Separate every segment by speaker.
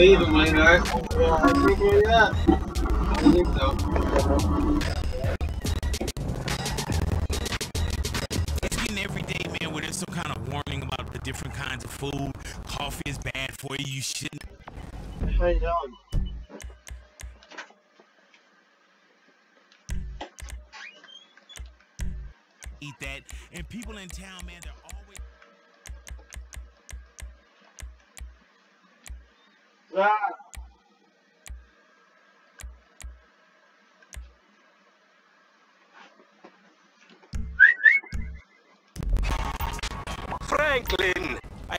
Speaker 1: you don't mind, right? Yeah, I think yeah. I think so.
Speaker 2: It's getting every day, man, where there's some kind of warning about the different kinds of food. Coffee is bad for you. You shouldn't
Speaker 1: How you doing?
Speaker 2: eat that. And people in town, man, they're always...
Speaker 1: Ah.
Speaker 3: Franklin!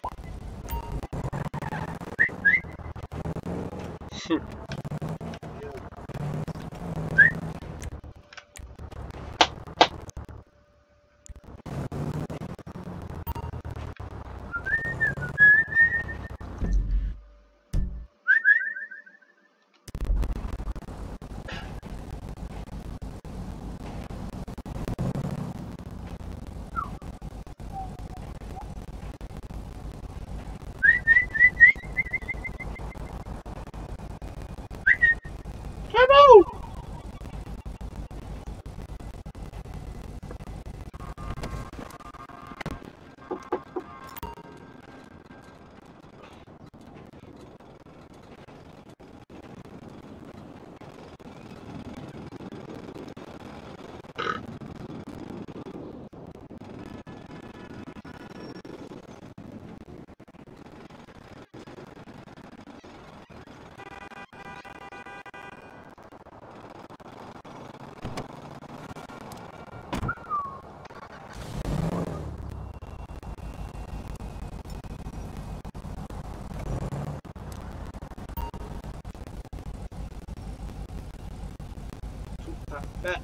Speaker 1: Bet.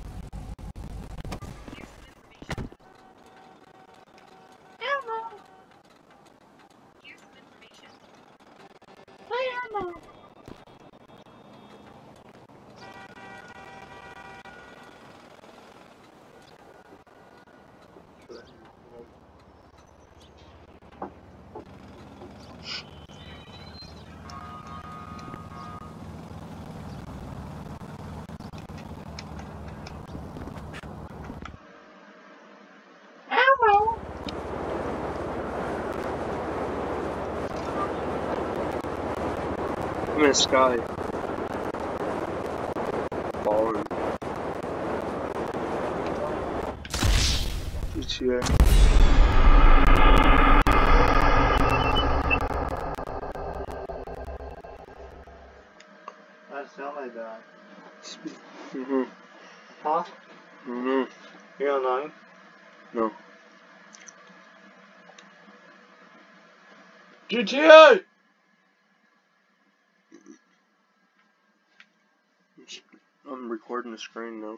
Speaker 4: Elmo! Here's some information. Hi, Elmo! Elmo!
Speaker 5: I'm in the sky. Balling. GTA.
Speaker 1: That sound like that.
Speaker 5: Mhm.
Speaker 1: Huh?
Speaker 5: Mhm.
Speaker 1: You're online?
Speaker 5: No.
Speaker 1: GTA!
Speaker 5: I'm recording the screen now.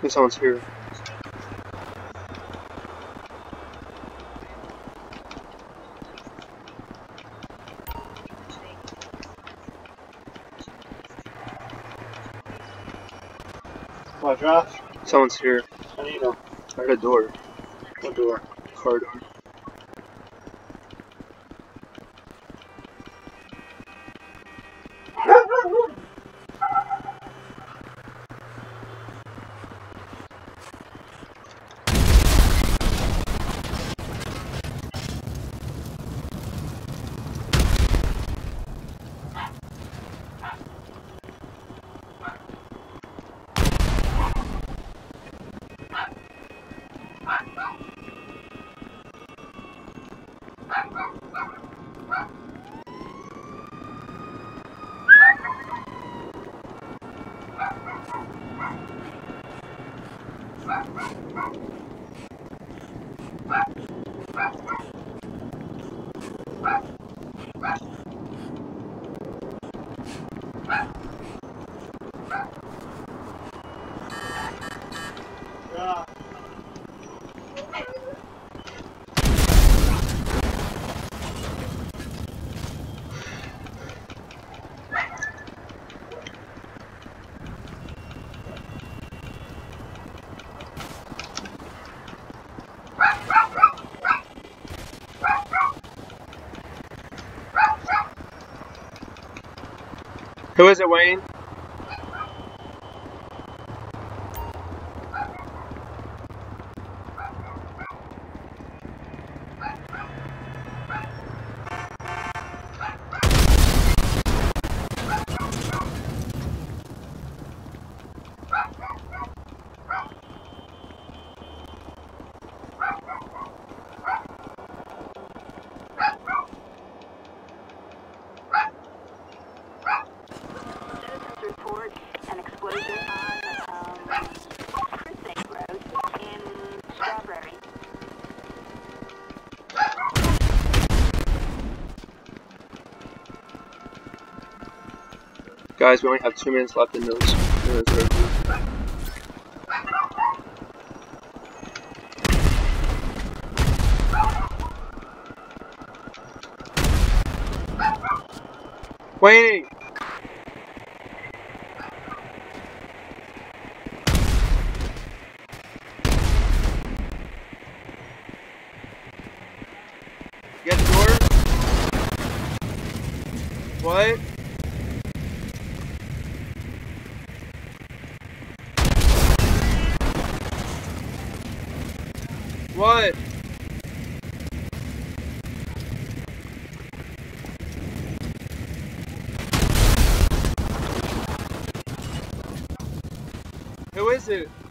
Speaker 5: Think someone's here.
Speaker 1: What, Josh?
Speaker 5: Someone's here.
Speaker 1: I need him.
Speaker 5: I heard a door.
Speaker 1: What door?
Speaker 5: Car door.
Speaker 1: Yeah.
Speaker 5: Who is it, Wayne?
Speaker 4: Report an explosion on Crusade Road in Strawberry.
Speaker 5: Guys, we only have 2 minutes left in those. Wayne! You got the door? What? What? Who is it?